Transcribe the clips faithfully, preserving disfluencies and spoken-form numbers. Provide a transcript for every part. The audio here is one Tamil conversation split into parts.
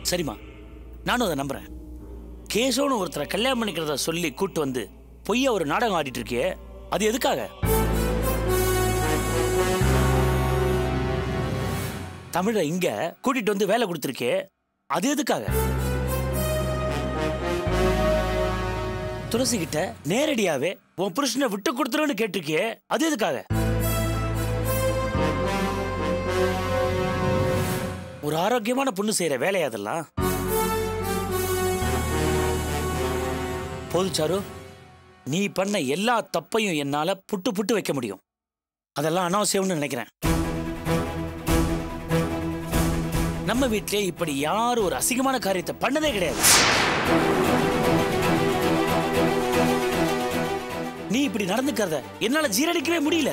சரிம்மா, நானும் அதை நம்புறேன். கேசவனு ஒருத்தரை கல்யாணம் பண்ணிக்கிறத சொல்லி கூட்டு வந்து பொய்யா ஒரு நாடகம் ஆடிட்டு இருக்கே, அது எதுக்காக? தமிழ இங்க கூட்டிட்டு வந்து வேலை கொடுத்துருக்கே, அது எதுக்காக? துளசி கிட்ட நேரடியாவே உன் புருஷனை விட்டு கொடுத்துருன்னு கேட்டிருக்கே, அது எதுக்காக? ஒரு ஆரோக்கியமான பொண்ணு செய்யற வேலையா அதெல்லாம்? போது சாரு, நீ பண்ண எல்லா தப்பையும் என்னால புட்டு புட்டு வைக்க முடியும். அதெல்லாம் அனாவசியம்னு நினைக்கிறேன். நம்ம வீட்டிலே இப்படி யாரும் ஒரு அசிங்கமான காரியத்தை பண்ணதே கிடையாது. நீ இப்படி நடந்துக்கிறத என்னால ஜீரணிக்கவே முடியல.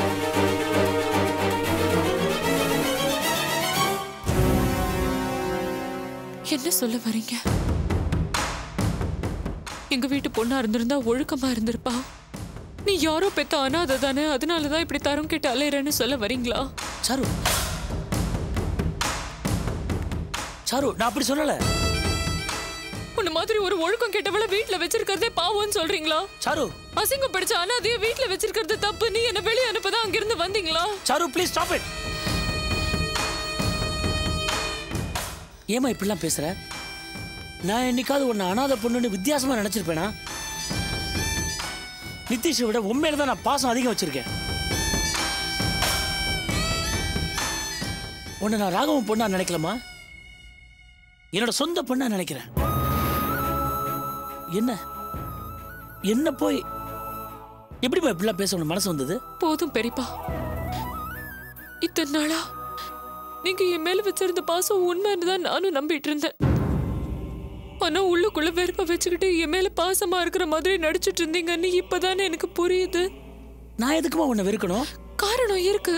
என்ன சொல்ல வரீங்க? எங்க வீட்டு பொண்ணா இருந்திருந்தா ஒழுக்கமா இருந்திருப்பா. நீ யாரோ பெத்த அனாதை தானே, அதனாலதான் இப்படி தரம் கேட்டு அலையறன்னு சொல்ல வரீங்களா? சாரு, சாரு, நான் அப்படி சொல்லல. உன்ன மாதிரி ஒரு ஒழுக்கம் கேட்டவள வீட்டுல வச்சிருக்கிறதே பாவம்னு சொல்றீங்களா? சாரு, அசிங்கம் படிச்ச அனாதைய வீட்டுல வச்சிருக்கிறது தப்பு. நீ என்ன வெளியே அனுப்பதான் அங்கிருந்து வந்தீங்களா? Charu, please stop it. ஏமா இப்படிலாம் பேசுற? நான் என்னைக்காவது உன்னை அனாதை பொண்ணுன்னு வித்தியாசமா நினைச்சிருப்பேனா? நிதிஷை விட உண்மையில தான் நான் பாசம் அதிகம் வச்சிருக்கேன். உன்னை நான் ராகவன் பொண்ணா நினைக்கலாமா? என்னோட சொந்த பொண்ணா நினைக்கிறேன். என்ன என்ன போய் எப்படிமா இப்படிலாம் பேச உன் மனசு வந்தது? போதும் பெரியப்பா, இத்தனை நாளா நீங்க என் மேல வச்சிருந்த பாசம் உண்மைன்னு தான் நானும் நம்பிட்டு இருந்தேன். ஆனா உள்ளுக்குள்ள வெறுப்ப வச்சுக்கிட்டு என் மேல பாசமா இருக்கிற மாதிரி நடிச்சிட்டு இருந்தீங்கன்னு இப்பதானே எனக்கு புரியுது. நான் எதுக்குமா உன்னை வெறுக்கணும்? காரணம் இருக்கு.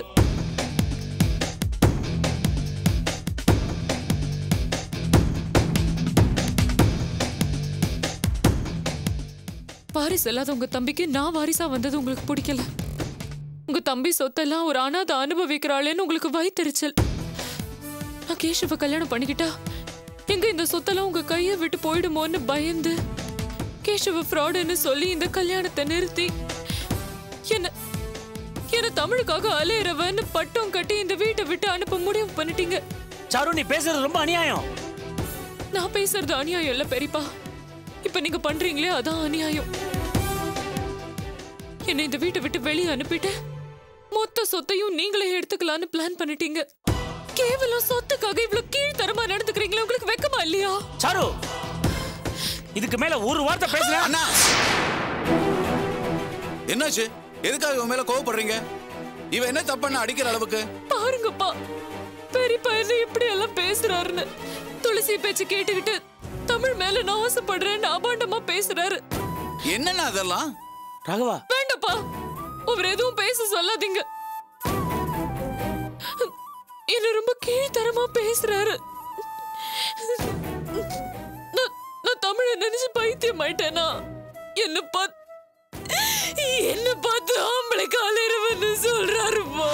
வாரிசு இல்லாத உங்க தம்பிக்கு நான் வாரிசா வந்தது உங்களுக்கு பிடிக்கல. உங்க தம்பி சொத்தெல்லாம் ஒரு அனாதை அனுபவிக்கிறாளேன்னு உங்களுக்கு வயித்தெரிச்சல். நான் கேஷவ கல்யாணம் பண்ணிக்கிட்டா எங்க இந்த சொத்தெல்லாம் உங்க கையை விட்டு போயிடுமோன்னு பயந்து கேஷவ ஃப்ராடுன்னு சொல்லி இந்த கல்யாணத்தை நிறுத்தி என்ன என்ன தமிழுக்காக அலையறவன்னு பட்டம் கட்டி இந்த வீட்டை விட்டு அனுப்ப முடிவு பண்ணிட்டீங்க. சாரு, நீ பேசுறது ரொம்ப அநியாயம். நான் பேசுறது அநியாயம் இல்ல பெரியப்பா, இப்ப நீங்க பண்றீங்களே அதான் அநியாயம். என்ன இந்த வீட்டை விட்டு வெளியே அனுப்பிட்டு மொத்த சொத்தையும் நீங்களே எடுத்துக்கலான்னு பிளான் பண்ணிட்டீங்க. கேவலம் சொத்துக்காக இவ்வளவு கீழ்த்தரமா நடந்துக்கிறீங்களா? உங்களுக்கு வெக்கமா இல்லையா? சாரு, இதுக்கு மேல ஒரு வார்த்தை பேசுறேன். அண்ணா, என்னாச்சு? எதுக்காக இவன் மேல கோவப்படுறீங்க? இவன் என்ன தப்பண்ணா அடிக்கிற அளவுக்கு? பாருங்கப்பா, பெரியப்பா என்ன இப்படி எல்லாம் பேசுறாருன்னு. துளசி பேச்சு கேட்டுக்கிட்டு தமிழ் மேல நான் ஆசைப்படுறேன்னு அபாண்டமா பேசுறாரு. என்னன்னா அதெல்லாம்? ராகவா, வேண்டப்பா, அவர் எதுவும் பேச சொல்லாதீங்க. என்ன ரொம்ப கீழ்த்தரமா பேசுறாரு. நான் தமிழ நினைச்சு பைத்தியம் ஆயிட்டேனா? என்ன பார்த்து என்ன பார்த்து ஆம்பளை காலையிறவன்னு சொல்றாருப்பா.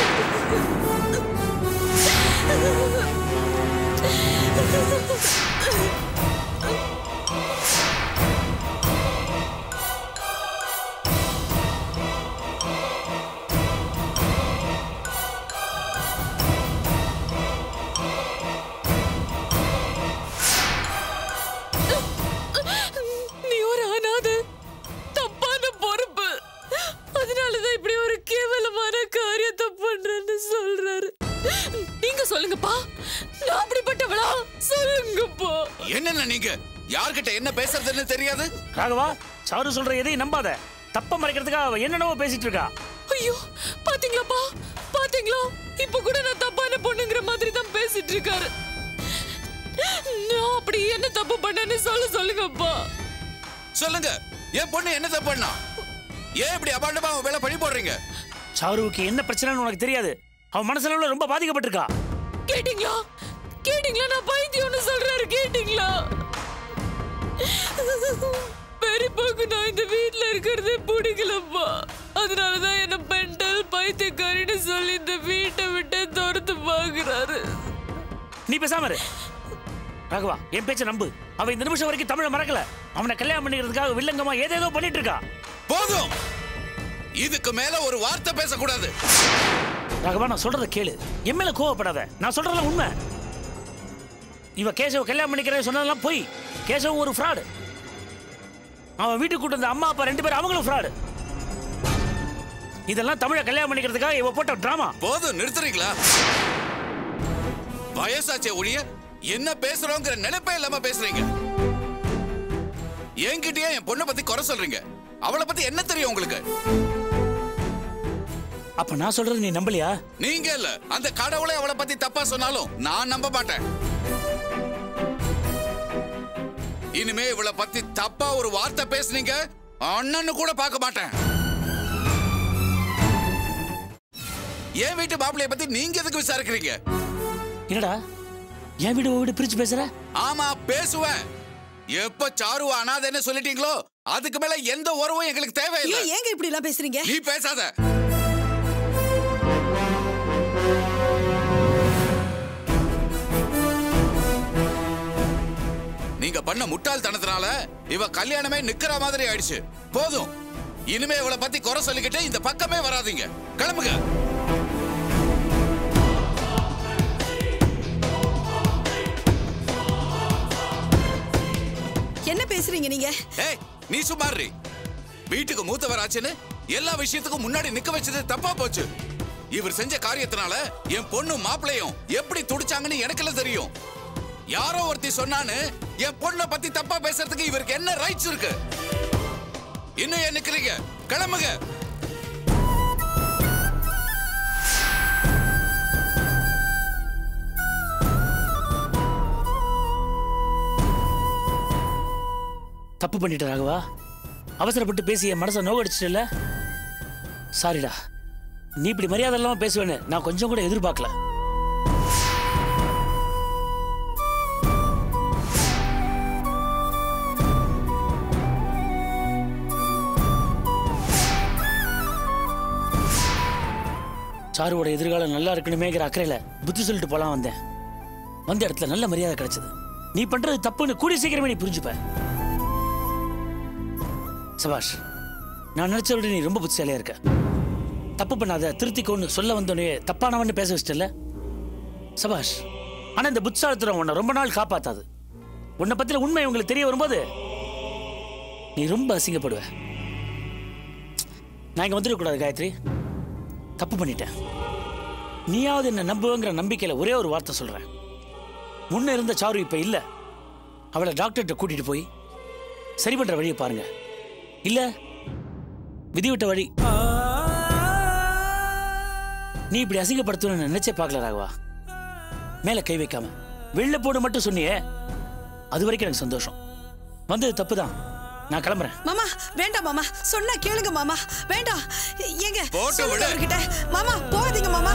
என்னன்னா நீங்க யார்கிட்ட என்ன பேசுறதுன்னு தெரியாது? ராகவா, சாரு சொல்ற எதையும் நம்பாத. தப்ப மறைக்கிறதுக்காக அவ என்னென்னவோ பேசிட்டு இருக்கா. ஐயோ, பாத்தீங்களாப்பா, பாத்தீங்களா? இப்ப கூட நான் தப்பான பொண்ணுங்கிற மாதிரி தான் பேசிட்டு இருக்காரு. நான் அப்படி என்ன தப்பு பண்ணேன்னு சொல்ல சொல்லுங்கப்பா. சொல்லுங்க, என் பொண்ணு என்ன தப்பு பண்ணா? ஏன் இப்படி அபாண்டமா அவன் மேல பழி போடுறீங்க? சாருவுக்கு என்ன பிரச்சனைன்னு உனக்கு தெரியாது. அவன் மனசுல ரொம்ப பாதிக்கப்பட்டிருக்கா. கேட்டீங்களா? கேட்டீங்களா? நான் பைத்தியம்னு சொல்றாரு, கேட்டீங்களா? பெரியப்பாக்கு நான் இந்த வீட்டுல இருக்கிறது பிடிக்கலப்பா. அதனாலதான் என்ன பெண்டல் பைத்தியக்காரின்னு சொல்லி இந்த வீட்டை விட்டு துரத்து பாக்குறாரு. நீ பேசாம இரு. ராகவா என் பேச்ச நம்பு. அவன் இந்த நிமிஷம் வரைக்கும் தமிழை மறக்கல. அவனை கல்யாணம் பண்ணிக்கிறதுக்காக வில்லங்கமா ஏதேதோ பண்ணிட்டு இருக்கா. போதும், இதுக்கு மேல ஒரு வார்த்தை பேசக்கூடாது. ராகவா நான் சொல்றத கேளு, என் மேல கோவப்படாத. நான் சொல்றதெல்லாம் உண்மை. இவ கேசவ கல்யாணம் பண்ணிக்கிறேன் சொன்னதெல்லாம் போய். கேசவ ஒரு ஃப்ராடு. அவன் வீட்டுக்கு கூட்டு வந்த அம்மா அப்பா ரெண்டு பேரும் அவங்களும் ஃப்ராடு. இதெல்லாம் தமிழை கல்யாணம் பண்ணிக்கிறதுக்காக இவ போட்ட டிராமா. போதும், நிறுத்துறீங்களா? வயசாச்சே ஒழிய என்ன பேசுறோங்கிற நினைப்பே இல்லாம பேசுறீங்க. என்கிட்டயே என் பொண்ணை பத்தி குறை சொல்றீங்க. அவளை பத்தி என்ன தெரியும் உங்களுக்கு? அப்ப நான் சொல்றது நீ நம்பலையா? நீங்க இல்ல, அந்த கடவுளை அவளை பத்தி தப்பா சொன்னாலும் நான் நம்ப மாட்டேன். இனிமே இவளை பத்தி தப்பா ஒரு வார்த்தை பேசுனீங்க, அண்ணன்னு கூட பார்க்க மாட்டேன். என் வீட்டு மாப்பிளைய பத்தி நீங்க எதுக்கு விசாரிக்கிறீங்க? என்னடா என் வீடு வீடு பிரிச்சு பேசுற? ஆமா பேசுவேன். எப்ப சாரு அனாதைன்னு சொல்லிட்டீங்களோ அதுக்கு மேல எந்த உறவும் எங்களுக்கு தேவையில்லை. ஏங்க இப்படி எல்லாம் பேசுறீங்க? நீ பேசாத. நீங்க பண்ண முட்டாள்தனத்தினால இவ கல்யாணமே நிக்கிற மாதிரி ஆயிடுச்சு. போதும், இனிமே இவளை பத்தி குறை சொல்லிக்கிட்டு இந்த பக்கமே வராதீங்க. கிளம்புங்க. என்ன பேசுறீங்க நீங்க? ஏய், நீ சும்மாரி. வீட்டுக்கு மூத்தவராச்சுன்னு எல்லா விஷயத்துக்கும் முன்னாடி நிக்க வச்சது தப்பா போச்சு. இவர் செஞ்ச காரியத்தினால என் பொண்ணு மாப்பிளையும் எப்படி துடிச்சாங்கன்னு எனக்குலாம் தெரியும். யாரோ ஒருத்தி சொன்னான்னு என் பொண்ணை பத்தி தப்பா பேசுறதுக்கு இவருக்கு என்ன ரைட்ஸ் இருக்கு? இன்னும் ஏன் நிக்கிறீங்க? கிளம்புங்க. தப்பு பண்ணிட்ட ராகவா. அவசரப்பட்டு பேசி என் மனசை நோகடிச்சிட்டல. சாரிடா. நீ இப்படி மரியாதை இல்லாம பேசுவேன்னு நான் கொஞ்சம் கூட எதிர்பார்க்கல. சாருவோட எதிர்காலம் நல்லா இருக்கணுமேங்கிற அக்கறையில புத்தி சொல்லிட்டு போலாம் வந்தேன். வந்த இடத்துல நல்ல மரியாதை கிடைச்சது. நீ பண்றது தப்புன்னு கூடிய சீக்கிரமே நீ புரிஞ்சுப்ப. சபாஷ், நான் நினைச்ச விட நீ ரொம்ப புத்திசாலியா இருக்க. தப்பு பண்ணாத, திருத்திக்கோன்னு சொல்ல வந்தோடனே தப்பானவன்னு பேச வச்சிட்டல. சபாஷ். ஆனா இந்த புத்திசாலித்தனம் உன்னை ரொம்ப நாள் காப்பாத்தாது. உன்னை பத்தின உண்மை உங்களுக்கு தெரிய வரும்போது நீ ரொம்ப அசிங்கப்படுவ. நான் இங்க வந்துடக்கூடாது காயத்ரி. தப்பு பண்ணிட்டேன். நீயாவது என்ன நம்புவேங்கிற நம்பிக்கையில ஒரே ஒரு வார்த்தை சொல்றேன். முன்ன இருந்த சாரு இப்ப இல்ல. அவளை டாக்டர்கிட்ட கூட்டிட்டு போய் சரி பண்ற வழியை பாருங்க. இல்ல விதிவிட்ட வழி. நீ இப்படி அசிங்கப்படுத்தணும்னு நினைச்சே பார்க்கல ராகவா. மேல கை வைக்காம வெளில போடு மட்டும் சொன்னியே, அது வரைக்கும் எனக்கு சந்தோஷம். வந்தது தப்புதான். நான் கிளம்புறேன். மாமா வேண்டாம் மாமா, சொன்னா கேளுங்க மாமா. வேண்டாம். ஏங்க சொல்லுங்க அவர்கிட்ட. மாமா போகாதீங்க மாமா.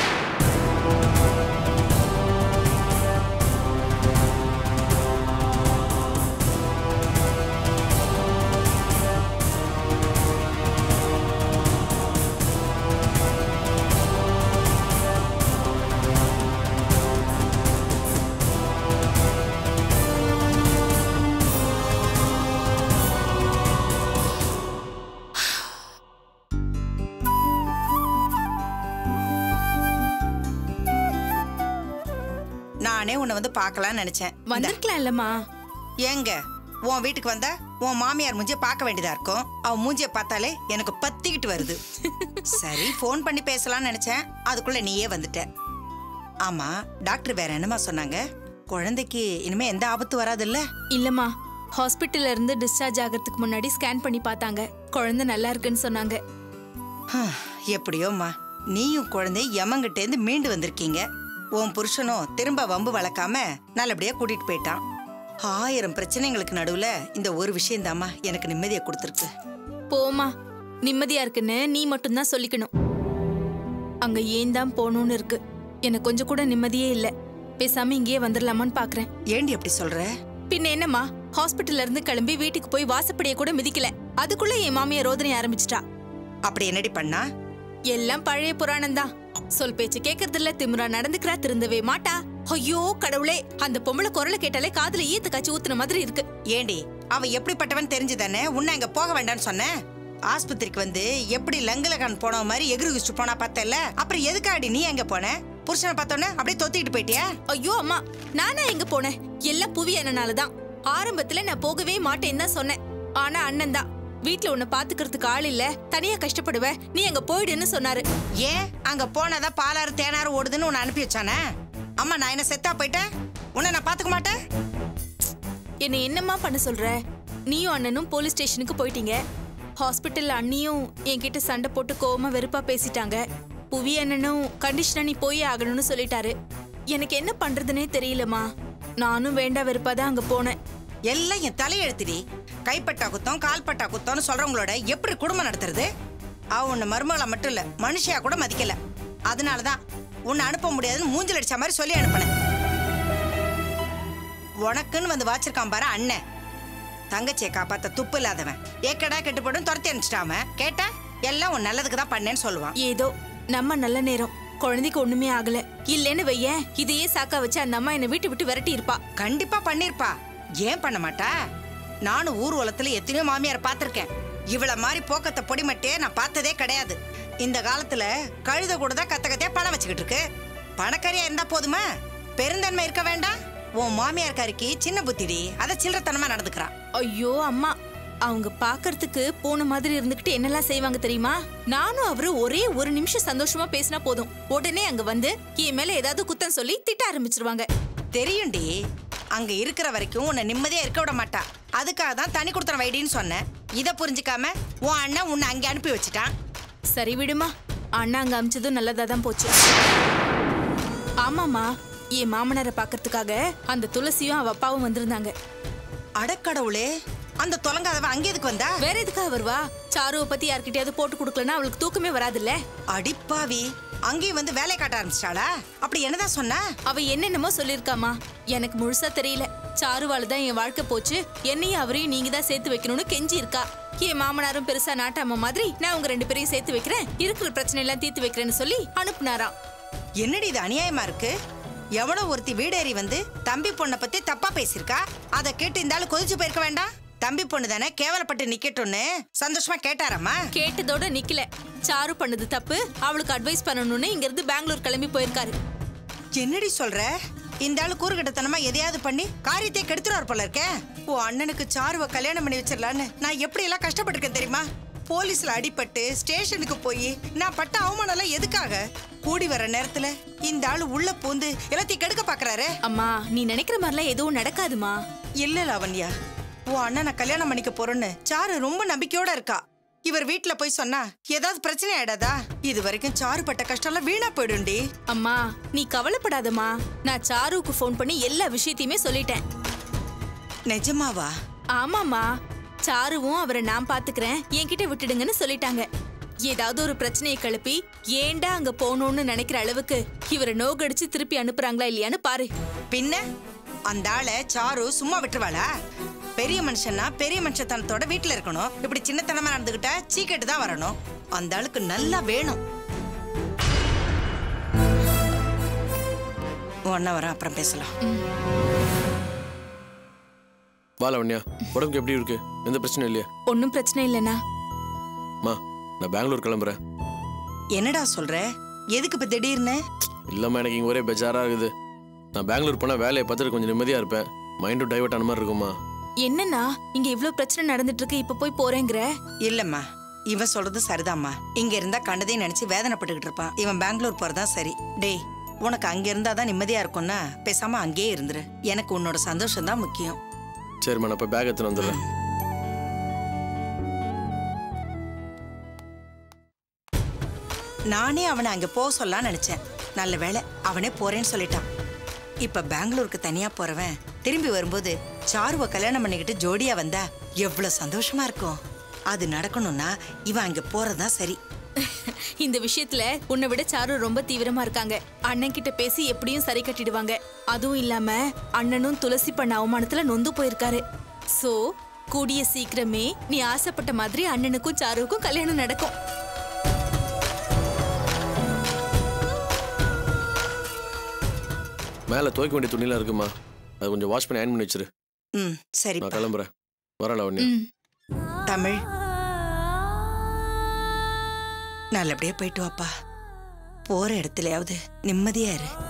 நானே உன்னை வந்து பார்க்கலாம்னு நினைச்சேன். வந்திருக்கலாம் இல்லம்மா. ஏங்க உன் வீட்டுக்கு வந்தா உன் மாமியார் மூஞ்சிய பார்க்க வேண்டியதா இருக்கும். அவன் மூஞ்சிய பார்த்தாலே எனக்கு பத்திக்கிட்டு வருது. சரி போன் பண்ணி பேசலாம்னு நினைச்சேன், அதுக்குள்ள நீயே வந்துட்ட. ஆமா டாக்டர் வேற என்னமா சொன்னாங்க? குழந்தைக்கு இனிமே எந்த ஆபத்து வராது இல்ல? இல்லம்மா, ஹாஸ்பிட்டல்ல இருந்து டிஸ்சார்ஜ் ஆகிறதுக்கு முன்னாடி ஸ்கேன் பண்ணி பார்த்தாங்க. குழந்தை நல்லா இருக்குன்னு சொன்னாங்க. எப்படியோம்மா, நீயும் குழந்தை யமங்கிட்ட இருந்து மீண்டு வந்திருக்கீங்க. உன் புருஷனும் திரும்ப வம்பு வளர்க்காம நல்லபடியா கூட்டிட்டு போயிட்டான். ஆயிரம் பிரச்சனைகளுக்கு நடுவுல இந்த ஒரு விஷயம் தாம்மா எனக்கு நிம்மதியை கொடுத்துருக்கு. போமா, நிம்மதியா இருக்குன்னு நீ மட்டும்தான் சொல்லிக்கணும். அங்க ஏன் தான் போகணும்னு இருக்கு. எனக்கு கொஞ்சம் கூட நிம்மதியே இல்ல. பேசாம இங்கேயே வந்துடலாமான்னு பாக்குறேன். ஏண்டி அப்படி சொல்ற? பின்ன என்னம்மா, ஹாஸ்பிட்டல்ல இருந்து கிளம்பி வீட்டுக்கு போய் வாசப்படியை கூட மிதிக்கல, அதுக்குள்ள என் மாமியார் ரோதனை ஆரம்பிச்சிட்டா. அப்படி என்னடி பண்ணா? எல்லாம் பழைய புராணம் தான். சொல் பேச்சு கேக்குறது இல்ல, திமிரா நடந்துக்கிறா, திருந்தவே மாட்டா, ஐயோ கடவுளே, அந்த பொம்பளை குரலை கேட்டாலே காதுல ஈத்து காய்ச்சி ஊத்துன மாதிரி இருக்கு. ஏண்டி அவ எப்படிப்பட்டவன் தெரிஞ்சுதானே உன்னை அங்க போக வேண்டாம்னு சொன்னேன். ஆஸ்பத்திரிக்கு வந்து எப்படி லங்கலகான் போன மாதிரி எகிரி குதிச்சு போனா பார்த்தல, அப்புறம் எதுக்காடி நீ எங்க போன? புருஷனை பார்த்தோன்னே அப்படியே தொத்திட்டு போயிட்டியா? ஐயோ அம்மா, நானா எங்க போனேன்? எல்லாம் புவி அண்ணனாலதான். ஆரம்பத்துல நான் போகவே மாட்டேன்னு தான் சொன்னேன். ஆனா அண்ணன் தான் வீட்டுல உன்னை பாத்துக்கிறதுக்கு ஆள் இல்ல, தனியா கஷ்டப்படுவ, நீ அங்க போயிடுன்னு சொன்னாரு. ஏன் அங்க போனாதான் பாலாறு தேனாறு ஓடுதுன்னு உன்னை அனுப்பி வச்சானே? அம்மா நான் என்ன செத்தா போயிட்டேன், உன்னை நான் பாத்துக்க மாட்டேன். என்ன என்னம்மா பண்ண சொல்ற? நீயும் அண்ணனும் போலீஸ் ஸ்டேஷனுக்கு போயிட்டீங்க. ஹாஸ்பிட்டல்ல அண்ணியும் என்கிட்ட சண்டை போட்டு கோவமா வெறுப்பா பேசிட்டாங்க. புவி அண்ணனும் கண்டிஷனா நீ போயே ஆகணும்னு சொல்லிட்டாரு. எனக்கு என்ன பண்றதுன்னே தெரியலம்மா. நானும் வேண்டா வெறுப்பாதான் அங்க போனேன். எல்லாம் என் தலையெழுத்துடி. கைப்பட்டா குத்தம் கால்பட்டா குத்தம்னு சொல்றவங்களோட எப்படி குடும்பம் நடத்துறது? அவ உன்னை மருமகளா மட்டும் இல்ல மனுஷியா கூட மதிக்கல. அதனாலதான் உன்னை அனுப்ப முடியாதுன்னு மூஞ்சில் அடிச்ச மாதிரி சொல்லி அனுப்பினேன். உனக்குன்னு வந்து வாச்சிருக்கான் பாரு அண்ணன். தங்கச்சியை காப்பாத்த துப்பு இல்லாதவன் ஏக்கடா கெட்டுப்படும் துரத்தி அனுப்பிச்சிட்டாம கேட்டா எல்லாம் உன் நல்லதுக்கு தான் பண்ணேன்னு சொல்லுவான். ஏதோ நம்ம நல்ல நேரம், குழந்தைக்கு ஒண்ணுமே ஆகல. இல்லன்னு வைய இதையே சாக்கா வச்சு அந்த அம்மா என்னை வீட்டு விட்டு விரட்டி இருப்பா. கண்டிப்பா பண்ணிருப்பா. ஏன் பண்ண மாட்டா? நானும் ஊர் உலகத்துல எத்தனையோ மாமியார் பாத்திருக்கேன். இவள மாதிரி போக்கத்தை பொடிமட்டே நான் பார்த்ததே கிடையாது. இந்த காலத்துல கழுத கூட தான் கத்த கத்தையா பணம் வச்சுக்கிட்டு இருக்கு. பணக்காரியா இருந்தா போதுமா? பெருந்தன்மை இருக்க வேண்டாம்? உன் மாமியார் காரிக்கு சின்ன புத்திடி, அத சில்லறத்தனமா நடந்துக்கிறான். ஐயோ அம்மா, அவங்க பாக்குறதுக்கு போன மாதிரி இருந்துகிட்டு என்னெல்லாம் செய்வாங்க தெரியுமா? நானும் அவரு ஒரே ஒரு நிமிஷம் சந்தோஷமா பேசினா போதும், உடனே அங்க வந்து என் மேல ஏதாவது குத்தம் சொல்லி திட்ட ஆரம்பிச்சிருவாங்க. தெரியும்டி, அங்க இருக்கிற வரைக்கும் உன்னை நிம்மதியா இருக்க விட மாட்டா. அதுக்காக தான் தனி கொடுத்தன வைடின்னு சொன்னேன். இத புரிஞ்சுக்காம உன் அண்ணன் உன்னை அங்க அனுப்பி வச்சுட்டான். சரி விடுமா, அண்ணா அங்க அமிச்சதும் நல்லதா தான் போச்சு. ஆமாமா, என் மாமனாரை பாக்கிறதுக்காக அந்த துளசியும் அவ அப்பாவும் வந்திருந்தாங்க. அடக்கடவுளே, அந்த தொலங்காதவ அங்க எதுக்கு வந்தா? வேற எதுக்காக வருவா? சாருவை பத்தி யார்கிட்டயாவது போட்டு கொடுக்கலன்னா அவளுக்கு தூக்கமே வராதுல்ல. அடிப்பாவி, அங்கேயும் வந்து வேலை காட்ட ஆரம்பிச்சிட்டாளா? அப்படி என்னதான் சொன்னா? அவ என்னென்னமோ சொல்லிருக்காமா, எனக்கு முழுசா தெரியல. சாருவால தான் என் வாழ்க்கை போச்சு, என்னையும் அவரையும் நீங்க தான் சேர்த்து வைக்கணும்னு கெஞ்சி இருக்கா. என் மாமனாரும் பெருசா நாட்டாம மாதிரி நான் உங்க ரெண்டு பேரையும் சேர்த்து வைக்கிறேன், இருக்கிற பிரச்சனை எல்லாம் தீர்த்து வைக்கிறேன்னு சொல்லி அனுப்புனாராம். என்னடி இது அநியாயமா இருக்கு? எவனோ ஒருத்தி வீடேறி வந்து தம்பி பொண்ணை பத்தி தப்பா பேசிருக்கா. அதை கேட்டு இந்த ஆளு கொதிச்சு போயிருக்க வேண்டாம்? தம்பி பொண்ணு தானே கேவலப்பட்டு நிக்கட்டும்னு சந்தோஷமா கேட்டாரம்மா. கேட்டதோட நிக்கல, சாரு பண்ணது தப்பு, அவளுக்கு அட்வைஸ் பண்ணணும்னு இங்க இருந்து பெங்களூர் கிளம்பி போயிருக்காரு. என்னடி சொல்ற? இந்த ஆளு கூறுகட்டத்தனமா எதையாவது பண்ணி காரியத்தை கெடுத்துறாரு போல இருக்கேன். ஓ அண்ணனுக்கு சாருவை கல்யாணம் பண்ணி வச்சிடலான்னு நான் எப்படி எல்லாம் கஷ்டப்பட்டிருக்கேன் தெரியுமா? போலீஸ்ல அடிபட்டு ஸ்டேஷனுக்கு போய் நான் பட்ட அவமானம் எல்லாம் எதுக்காக? கூடி வர நேரத்துல இந்த ஆளு உள்ள பூந்து எல்லாத்தையும் கெடுக்க பாக்குறாரு. அம்மா, நீ நினைக்கிற மாதிரிலாம் எதுவும் நடக்காதுமா. இல்ல லாவண்யா, உன் அண்ணனை கல்யாணம் பண்ணிக்க போறேன்னு சாரு ரொம்ப நம்பிக்கையோட இருக்கா. இவர் வீட்டுல போய் சொன்னா ஏதாவது பிரச்சனை ஆயிடாதா? இது வரைக்கும் சாரு பட்ட கஷ்டம் எல்லாம் வீணா போயிடும்டி. அம்மா நீ கவலைப்படாதம்மா, நான் சாருவுக்கு போன் பண்ணி எல்லா விஷயத்தையுமே சொல்லிட்டேன். நிஜமாவா? ஆமாமா, சாருவும் அவரை நான் பாத்துக்கிறேன், என்கிட்ட விட்டுடுங்கன்னு சொல்லிட்டாங்க. ஏதாவது ஒரு பிரச்சனையை கிளப்பி ஏண்டா அங்க போகணும்னு நினைக்கிற அளவுக்கு இவரை நோகடிச்சு திருப்பி அனுப்புறாங்களா இல்லையான்னு பாரு. பின்ன அந்த ஆளை சாரு சும்மா விட்டுருவாளா? பெரிய மனுஷன்னா பெரிய மனுஷத்தனத்தோட வீட்டுல இருக்கணும். இப்படி சின்னத்தனமா நடந்துகிட்டா சீக்கிட்டு தான் வரணும். அந்த ஆளுக்கு நல்லா வேணும். ஒன்ன வர அப்புறம் பேசலாம். வாலவண்யா, உடம்புக்கு எப்படி இருக்கு? எந்த பிரச்சனை இல்லையா? ஒன்னும் பிரச்சனை இல்லைண்ணா. மா, நான் பெங்களூர் கிளம்புறேன். என்னடா சொல்ற? எதுக்கு இப்ப திடீர்னு? இல்லம்மா, எனக்கு இங்க ஒரே பெஜாரா இருக்குது. நான் பெங்களூர் போனா வேலையை பார்த்துட்டு கொஞ்சம் நிம்மதியா இருப்பேன். மைண்டும் டைவர்ட் ஆன மாதிரி இருக்குமா? என்னன்னா இங்க இவ்ளோ பிரச்சனை நடந்துட்டு இருக்கு, இப்ப போய் போறேங்கிற? இல்லம்மா, இவன் சொல்றது சரிதாம்மா. இங்க இருந்தா கண்டதையும் நினைச்சு வேதனைப்பட்டுக்கிட்டு இருப்பான். இவன் பெங்களூர் போறதா சரி. டேய், உனக்கு அங்க இருந்தாதான் நிம்மதியா இருக்கும்னா பேசாம அங்கேயே இருந்துரு. எனக்கு உன்னோட சந்தோஷம் தான் முக்கியம். சரிம்மா, நான் இப்ப பேக் எடுத்துன்னு வந்துடுறேன். நானே அவனை அங்க போக சொல்லலாம்னு நினைச்சேன். நல்ல வேளை அவனே போறேன்னு சொல்லிட்டான். இப்ப பெங்களூருக்கு தனியா போறவன் திரும்பி வரும்போது சாருவை கல்யாணம் பண்ணிக்கிட்டு ஜோடியா வந்தா எவ்வளவு சந்தோஷமா இருக்கும். அது நடக்கணும்னா இவன் அங்க போறதா சரி. இந்த விஷயத்துல உன்னை விட சாரு ரொம்ப தீவிரமா இருக்காங்க. அண்ணன் கிட்ட பேசி எப்படியும் சரி கட்டிடுவாங்க. அதுவும் இல்லாம அண்ணனும் துளசி பண்ண அவமானத்துல நொந்து போயிருக்காரு. சோ கூடிய சீக்கிரமே நீ ஆசைப்பட்ட மாதிரி அண்ணனுக்கும் சாருவுக்கும் கல்யாணம் நடக்கும். மேலே துவைக்க வேண்டிய துணிலாம் இருக்குமா, அது கொஞ்சம் வாஷ் பண்ணி அயன் பண்ணி வச்சிரு. ம் சரி. நான் கிளம்புறேன். வரேன் லாவண்யா. தமிழ் நல்லபடியா போயிட்டு வாப்பா. போற இடத்துலயாவது நிம்மதியா இரு.